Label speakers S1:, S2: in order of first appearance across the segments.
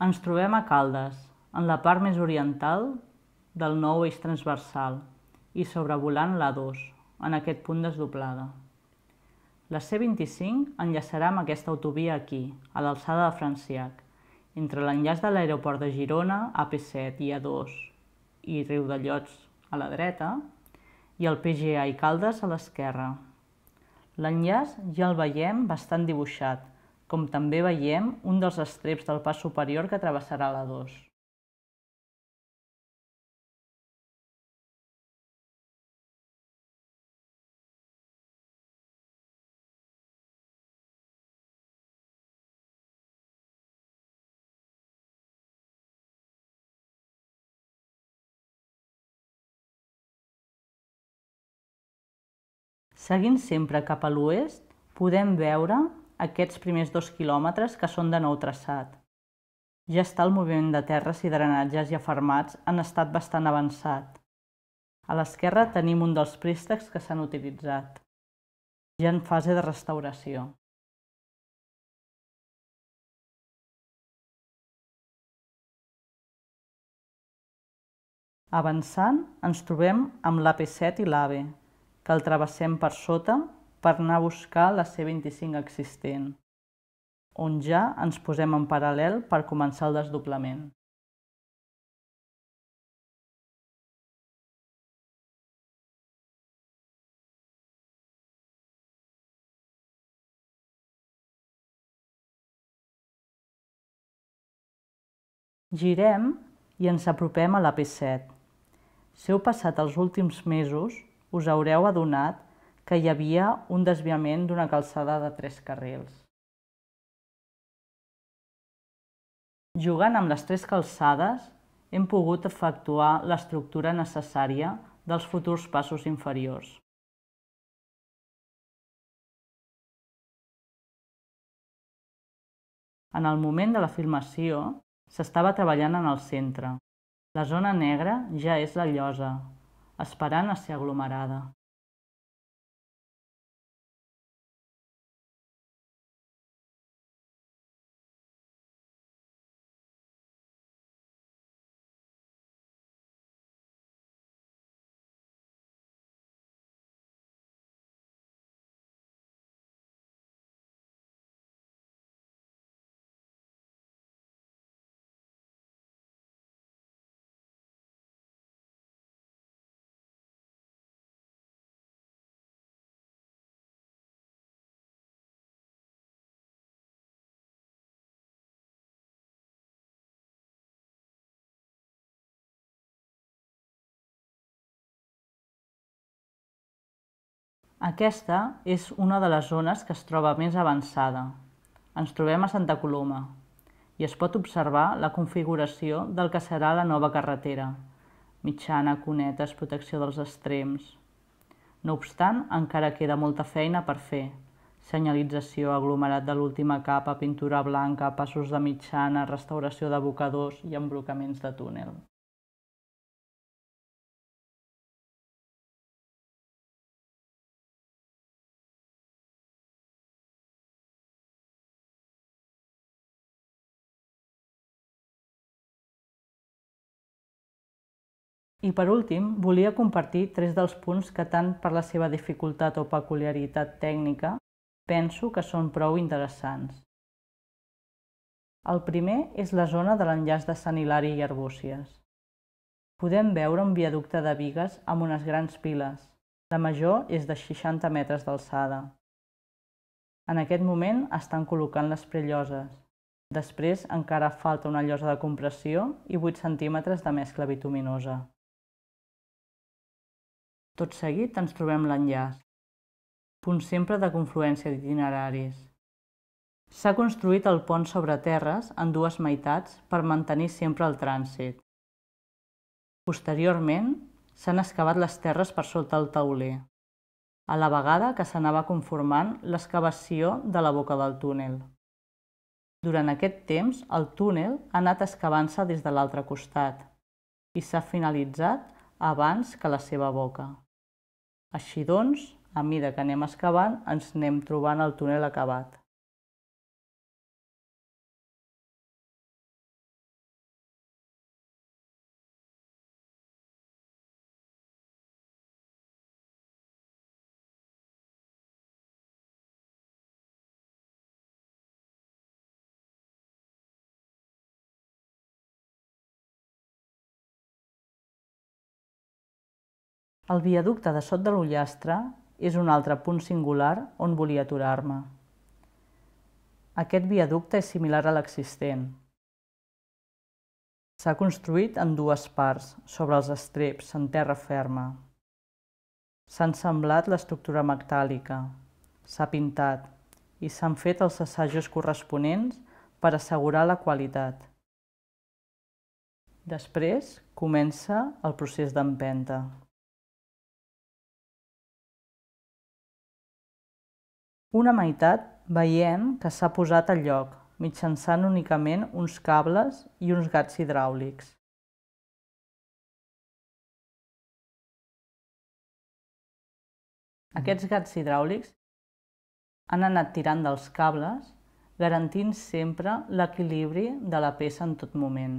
S1: Ens trobem a Caldes, en la part més oriental del nou eix transversal i sobrevolant l'A2, en aquest punt desdoblada. La C25 enllaçarà amb aquesta autovia aquí, a l'alçada de Franciac, entre l'enllaç de l'aeroport de Girona, AP7 i A2 i Riudellots a la dreta, i el PGA i Caldes a l'esquerra. L'enllaç ja el veiem bastant dibuixat, com també veiem un dels estreps del pas superior que travessarà l'A2. Seguint sempre cap a l'oest, podem veure aquests primers 2 quilòmetres que són de nou traçat. Ja està el moviment de terres i drenatges i afermats en estat bastant avançat. A l'esquerra tenim un dels préstecs que s'han utilitzat, ja en fase de restauració. Avançant, ens trobem amb l'AP7 i l'AVE, que el travessem per sota per anar a buscar la C25 existent, on ja ens posem en paral·lel per començar el desdoblament. Girem i ens apropem a l'AP7. Si heu passat els últims mesos, us haureu adonat que hi havia un desviament d'una calçada de 3 carrils. Jugant amb les 3 calçades, hem pogut efectuar l'estructura necessària dels futurs passos inferiors. En el moment de la filmació, s'estava treballant en el centre. La zona negra ja és la llosa, esperant a ser aglomerada. Aquesta és una de les zones que es troba més avançada. Ens trobem a Santa Coloma i es pot observar la configuració del que serà la nova carretera, mitjana, cunetes, protecció dels extrems. No obstant, encara queda molta feina per fer. Senyalització, aglomerat de l'última capa, pintura blanca, passos de mitjana, restauració d'abocadors i embrocaments de túnel. I per últim, volia compartir 3 dels punts que tant per la seva dificultat o peculiaritat tècnica penso que són prou interessants. El primer és la zona de l'enllaç de Sant Hilari i Arbúcies. Podem veure un viaducte de bigues amb unes grans piles. La major és de 60 metres d'alçada. En aquest moment estan col·locant les prelloses. Després encara falta una llosa de compressió i 8 centímetres de mescla bituminosa. Tot seguit ens trobem l'enllaç, punt sempre de confluència d'itineraris. S'ha construït el pont sobre terres en 2 meitats per mantenir sempre el trànsit. Posteriorment, s'han excavat les terres per sota el tauler, a la vegada que s'anava conformant l'excavació de la boca del túnel. Durant aquest temps, el túnel ha anat excavant-se des de l'altre costat i s'ha finalitzat abans que la seva boca. Així doncs, a mida que anem excavant, ens anem trobant el túnel acabat. El viaducte de Sot de l'Ullastre és un altre punt singular on volia aturar-me. Aquest viaducte és similar a l'existent. S'ha construït en dues parts, sobre els estreps, en terra ferma. S'ha ensamblat l'estructura metàl·lica, s'ha pintat i s'han fet els assajos corresponents per assegurar la qualitat. Després comença el procés d'empenta. Una meitat veiem que s'ha posat a lloc mitjançant únicament uns cables i uns gats hidràulics. Aquests gats hidràulics han anat tirant dels cables, garantint sempre l'equilibri de la peça en tot moment.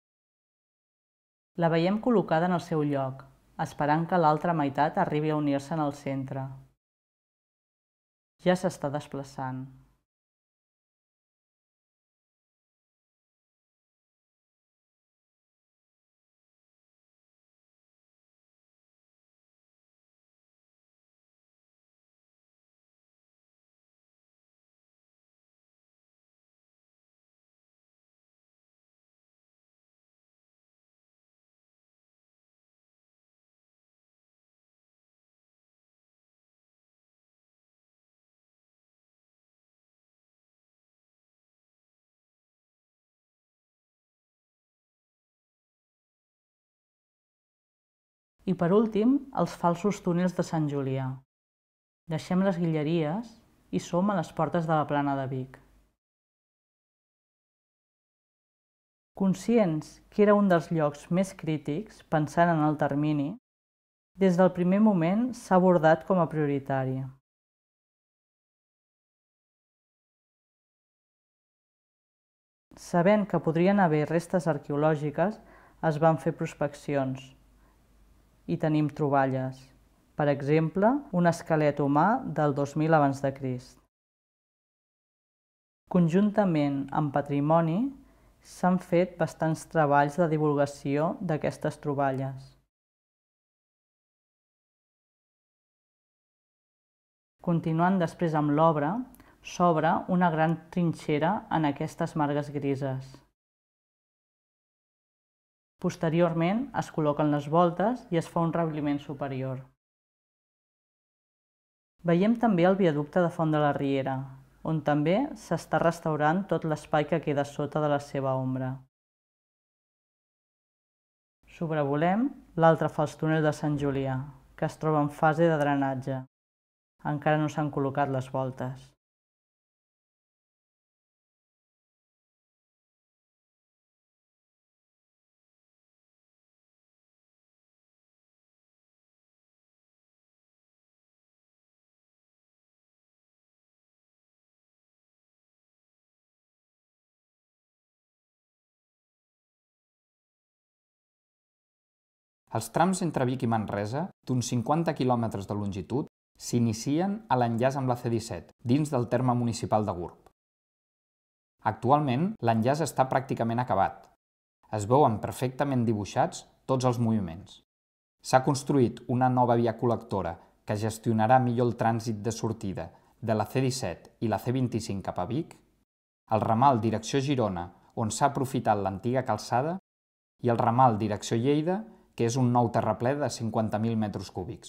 S1: La veiem col·locada en el seu lloc, esperant que l'altra meitat arribi a unir-se en el centre. Ja s'està desplaçant. I per últim, els falsos túnels de Sant Julià. Deixem les Guilleries i som a les portes de la Plana de Vic. Conscients que era un dels llocs més crítics, pensant en el termini, des del primer moment s'ha abordat com a prioritari. Sabent que podrien haver restes arqueològiques, es van fer prospeccions i tenim troballes. Per exemple, un esquelet humà del 2000 a.C. Conjuntament amb Patrimoni, s'han fet bastants treballs de divulgació d'aquestes troballes. Continuant després amb l'obra, s'obre una gran trinxera en aquestes margues grises. Posteriorment es col·loquen les voltes i es fa un rebliment superior. Veiem també el viaducte de Font de la Riera, on també s'està restaurant tot l'espai que queda sota de la seva ombra. Sobrevolem l'altre fals túnel de Sant Julià, que es troba en fase de drenatge. Encara no s'han col·locat les voltes.
S2: Els trams entre Vic i Manresa, d'uns 50 quilòmetres de longitud, s'inicien a l'enllaç amb la C-17, dins del terme municipal de Gurb. Actualment, l'enllaç està pràcticament acabat. Es veuen perfectament dibuixats tots els moviments. S'ha construït una nova via col·lectora que gestionarà millor el trànsit de sortida de la C-17 i la C-25 cap a Vic, el ramal direcció Girona, on s'ha aprofitat l'antiga calçada, i el ramal direcció Lleida, que és un nou terraplè de 50.000 metres cúbics.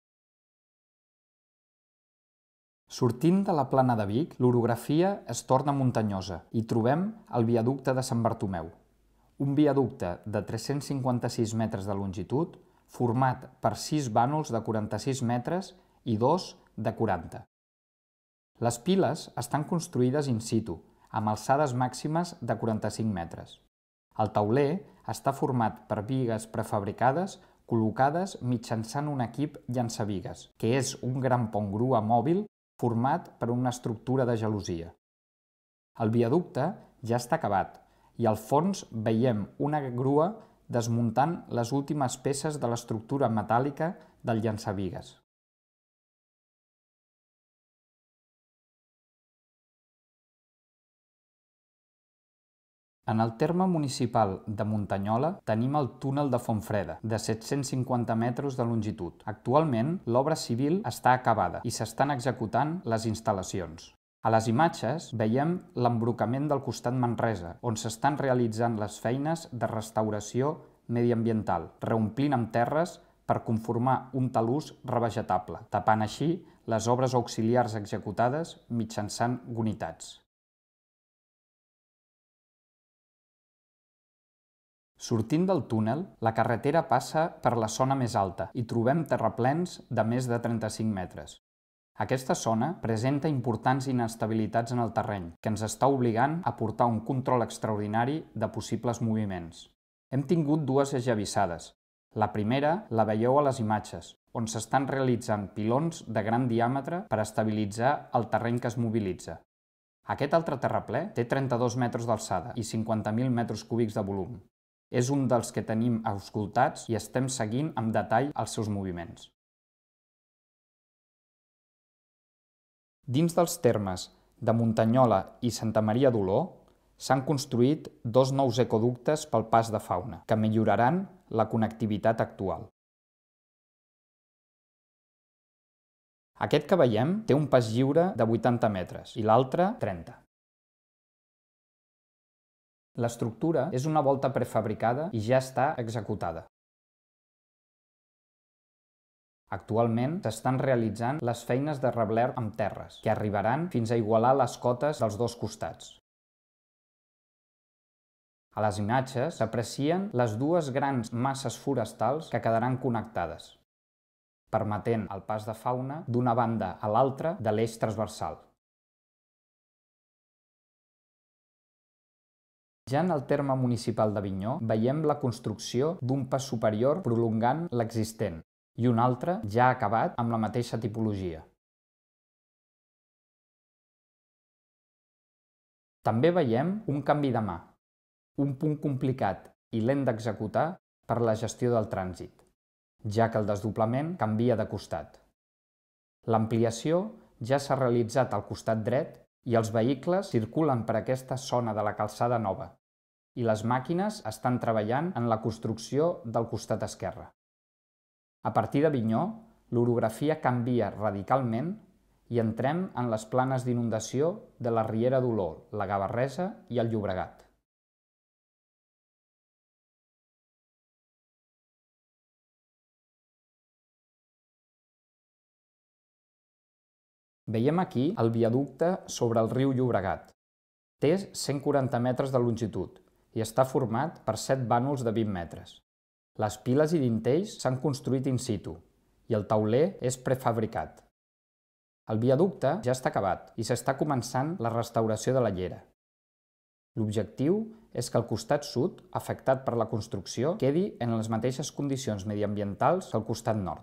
S2: Sortint de la Plana de Vic, l'orografia es torna muntanyosa i trobem el viaducte de Sant Bartomeu, un viaducte de 356 metres de longitud format per 6 vànols de 46 metres i 2 de 40. Les piles estan construïdes in situ, amb alçades màximes de 45 metres. El tauler està format per bigues prefabricades col·locades mitjançant un equip llançabigues, que és un gran pont grua mòbil format per una estructura de gelosia. El viaducte ja està acabat i al fons veiem una grua desmuntant les últimes peces de l'estructura metàl·lica del llançabigues. En el terme municipal de Muntanyola tenim el túnel de Fontfreda, de 750 metres de longitud. Actualment, l'obra civil està acabada i s'estan executant les instal·lacions. A les imatges veiem l'embrocament del costat Manresa, on s'estan realitzant les feines de restauració mediambiental, reomplint amb terres per conformar un talús revegetable, tapant així les obres auxiliars executades mitjançant gonitats. Sortint del túnel, la carretera passa per la zona més alta i trobem terraplens de més de 35 metres. Aquesta zona presenta importants inestabilitats en el terreny, que ens està obligant a portar un control extraordinari de possibles moviments. Hem tingut dues esllavissades. La primera la veieu a les imatges, on s'estan realitzant pilons de gran diàmetre per estabilitzar el terreny que es mobilitza. Aquest altre terraplè té 32 metres d'alçada i 50.000 metres cúbics de volum. És un dels que tenim auscultats i estem seguint amb detall els seus moviments. Dins dels termes de Muntanyola i Santa Maria d'Oló s'han construït dos nous ecoductes pel pas de fauna, que milloraran la connectivitat actual. Aquest que veiem té un pas lliure de 80 metres i l'altre 30. L'estructura és una volta prefabricada i ja està executada. Actualment s'estan realitzant les feines de reblert amb terres, que arribaran fins a igualar les cotes dels dos costats. A les imatges s'aprecien les dues grans masses forestals que quedaran connectades, permetent el pas de fauna d'una banda a l'altra de l'eix transversal. Ja en el terme municipal d'Avinyó veiem la construcció d'un pas superior prolongant l'existent i un altre ja acabat amb la mateixa tipologia. També veiem un canvi de mà, un punt complicat i lent d'executar per la gestió del trànsit, ja que el desdoblament canvia de costat. L'ampliació ja s'ha realitzat al costat dret i els vehicles circulen per aquesta zona de la calçada nova i les màquines estan treballant en la construcció del costat esquerre. A partir d'Avinyó, l'orografia canvia radicalment i entrem en les planes d'inundació de la Riera d'Oló, la Gavarresa i el Llobregat. Veiem aquí el viaducte sobre el riu Llobregat. Té 140 metres de longitud i està format per 7 vànols de 20 metres. Les piles i dintells s'han construït in situ i el tauler és prefabricat. El viaducte ja està acabat i s'està començant la restauració de la llera. L'objectiu és que el costat sud, afectat per la construcció, quedi en les mateixes condicions mediambientals que el costat nord.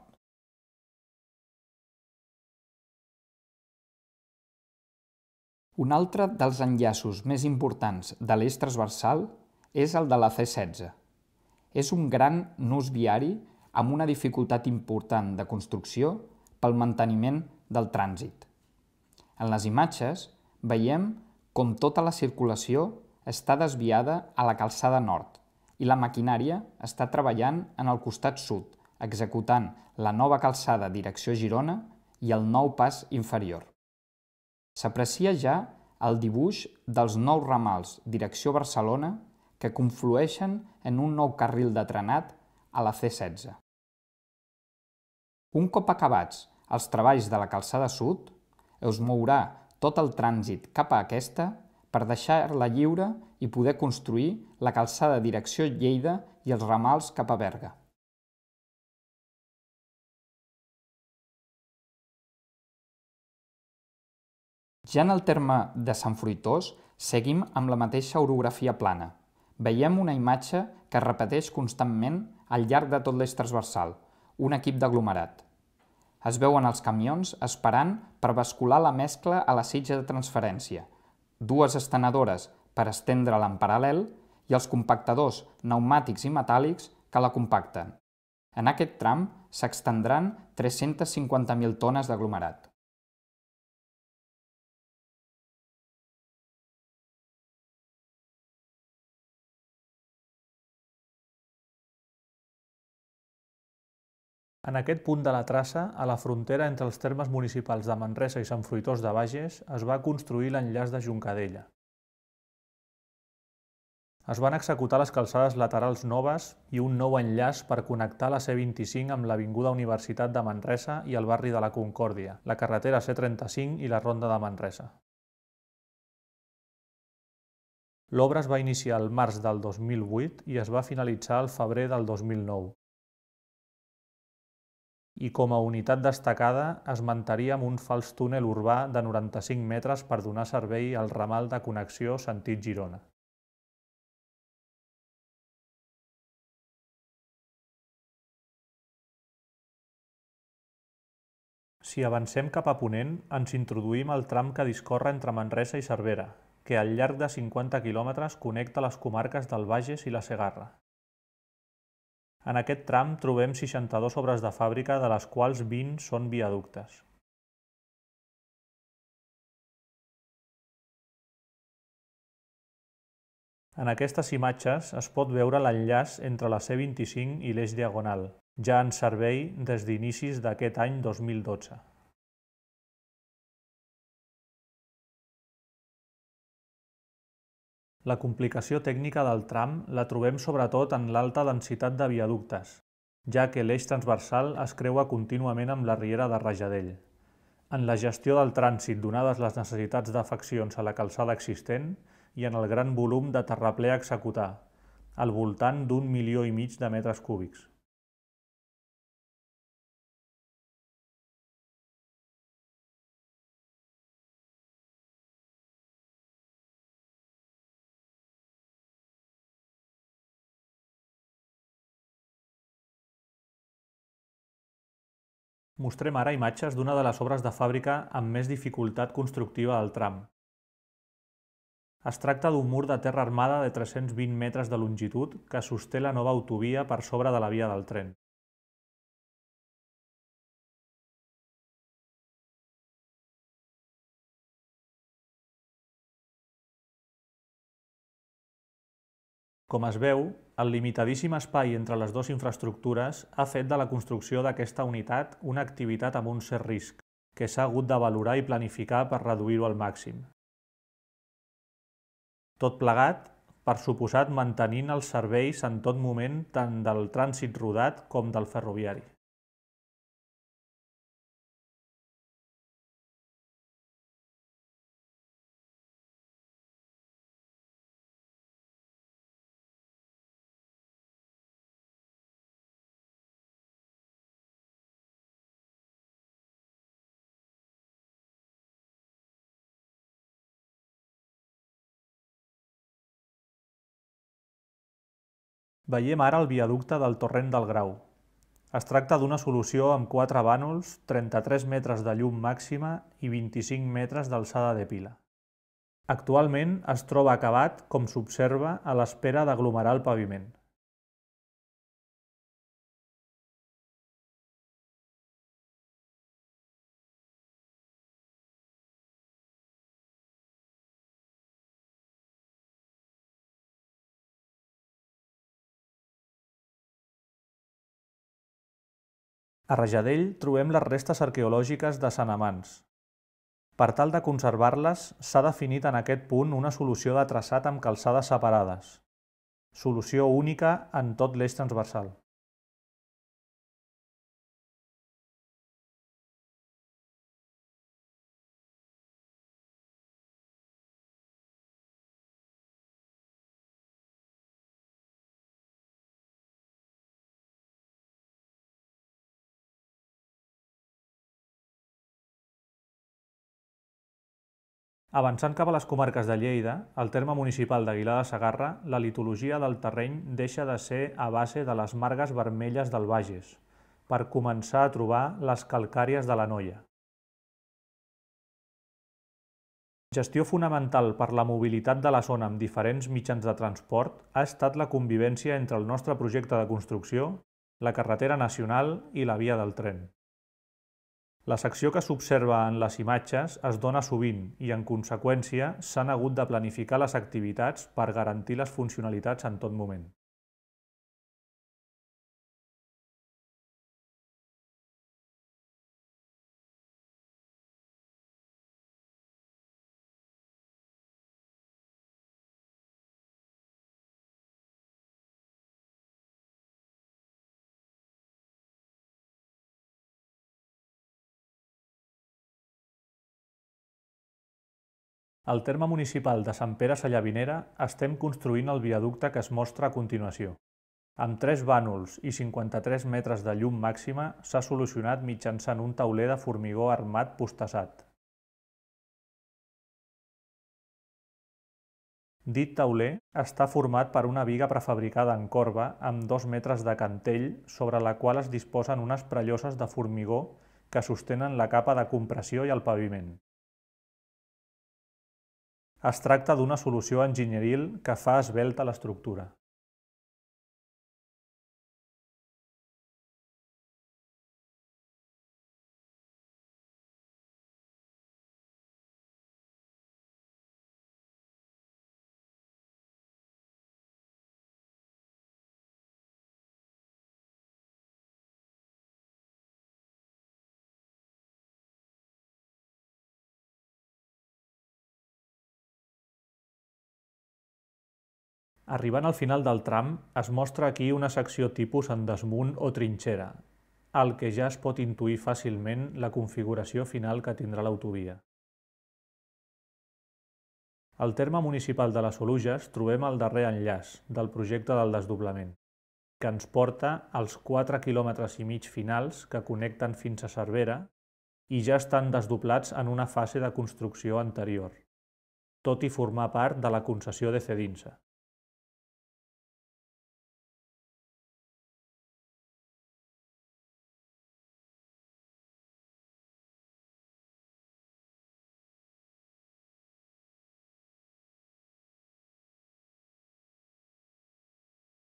S2: Un altre dels enllaços més importants de l'eix transversal és el de la C16. És un gran nus viari amb una dificultat important de construcció pel manteniment del trànsit. En les imatges veiem com tota la circulació està desviada a la calçada nord i la maquinària està treballant en el costat sud, executant la nova calçada direcció Girona i el nou pas inferior. S'aprecia ja el dibuix dels nous ramals direcció Barcelona que conflueixen en un nou carril de trenat a la C16. Un cop acabats els treballs de la calçada sud, es mourà tot el trànsit cap a aquesta per deixar-la lliure i poder construir la calçada direcció Lleida i els ramals cap a Berga. Ja en el terme de Sant Fruitós seguim amb la mateixa orografia plana. Veiem una imatge que es repeteix constantment al llarg de tot l'eix transversal, un equip d'aglomerat. Es veuen els camions esperant per bascular la mescla a la sitja de transferència, dues estenedores per estendre-la en paral·lel i els compactadors pneumàtics i metàl·lics que la compacten. En aquest tram s'extendran 350.000 tones d'aglomerat.
S3: En aquest punt de la traça, a la frontera entre els termes municipals de Manresa i Sant Fruitós de Bages, es va construir l'enllaç de Juncadella. Es van executar les calçades laterals noves i un nou enllaç per connectar la C25 amb l'Avinguda Universitat de Manresa i el barri de la Concòrdia, la carretera C35 i la Ronda de Manresa. L'obra es va iniciar al març del 2008 i es va finalitzar al febrer del 2009. I com a unitat destacada es mantenia amb un fals túnel urbà de 95 metres per donar servei al ramal de connexió sentit Girona. Si avancem cap a ponent, ens introduïm al tram que discorre entre Manresa i Cervera, que al llarg de 50 quilòmetres connecta les comarques del Bages i la Segarra. En aquest tram trobem 62 obres de fàbrica, de les quals 20 són viaductes. En aquestes imatges es pot veure l'enllaç entre la C25 i l'eix diagonal, ja en servei des d'inicis d'aquest any 2012. La complicació tècnica del tram la trobem sobretot en l'alta densitat de viaductes, ja que l'eix transversal es creua contínuament amb la riera de Rajadell. En la gestió del trànsit, donades les necessitats d'afeccions a la calçada existent i en el gran volum de terraplè a executar, al voltant d'1,5 milió de metres cúbics. Mostrem ara imatges d'una de les obres de fàbrica amb més dificultat constructiva del tram. Es tracta d'un mur de terra armada de 320 metres de longitud que sosté la nova autovia per sobre de la via del tren. Com es veu, el limitadíssim espai entre les dues infraestructures ha fet de la construcció d'aquesta unitat una activitat amb un cert risc, que s'ha hagut de valorar i planificar per reduir-ho al màxim. Tot plegat, per suposat mantenint els serveis en tot moment tant del trànsit rodat com del ferroviari. Veiem ara el viaducte del Torrent del Grau. Es tracta d'una solució amb 4 vànols, 33 metres de llum màxima i 25 metres d'alçada de pila. Actualment es troba acabat, com s'observa, a l'espera d'aglomerar el paviment. A Rajadell trobem les restes arqueològiques de Sant Amans. Per tal de conservar-les, s'ha definit en aquest punt una solució de traçat amb calçades separades. Solució única en tot l'eix transversal. Avançant cap a les comarques de Lleida, al terme municipal d'Aguilar de Segarra, la litologia del terreny deixa de ser a base de les margues vermelles del Bages, per començar a trobar les calcàries de l'Anoia. Gestió fonamental per la mobilitat de la zona amb diferents mitjans de transport ha estat la convivència entre el nostre projecte de construcció, la carretera nacional i la via del tren. La secció que s'observa en les imatges es dona sovint i, en conseqüència, s'han hagut de planificar les activitats per garantir les funcionalitats en tot moment. Al terme municipal de Sant Pere Sallavinera estem construint el viaducte que es mostra a continuació. Amb 3 vànols i 53 metres de llum màxima s'ha solucionat mitjançant un tauler de formigó armat postassat. Dit tauler està format per una biga prefabricada en corba amb 2 metres de cantell sobre la qual es disposen unes prelloses de formigó que sostenen la capa de compressió i el paviment. Es tracta d'una solució enginyeril que fa esvelta l'estructura. Arribant al final del tram, es mostra aquí una secció tipus en desmunt o trinxera, al que ja es pot intuir fàcilment la configuració final que tindrà l'autovia. Al terme municipal de les Oluges trobem el darrer enllaç del projecte del desdoblament, que ens porta als 4,5 quilòmetres finals que connecten fins a Cervera i ja estan desdoblats en una fase de construcció anterior, tot i formar part de la concessió de Cedinsa.